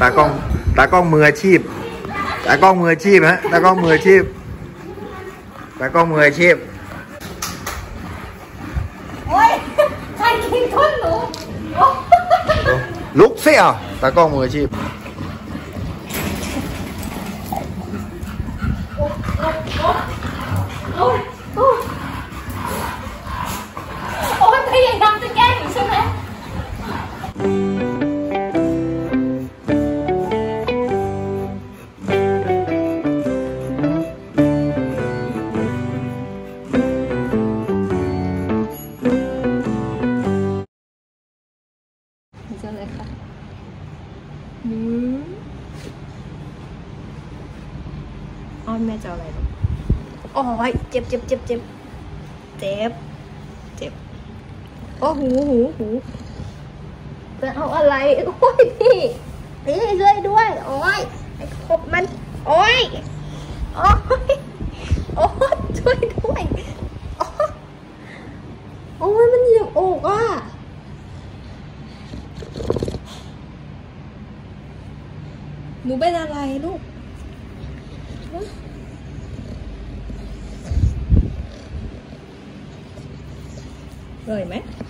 ากล้องมืออาชีพตากล้องมืออาชีพฮะตากล้องมืออาชีพตากล้องมืออาชีพโอ้ยใครกินก้นหนูลุกเสียตากล้องมืออาชีพโอ้ยพยายามจะแกล้งอยู่ใช่ไหมจะเลยค่ะอ้อนแม่จะอะไรลูกโอ้ยเจ็บโอ้หูจะเอาอะไรโอ้ยพี่ช่วยด้วยโอ้ยไอ้ขบมันโอ้ยช่วยด้วยโอ้ยมันเหยียบอกอ่ะหนูเป็นอะไรลูกเลยไหม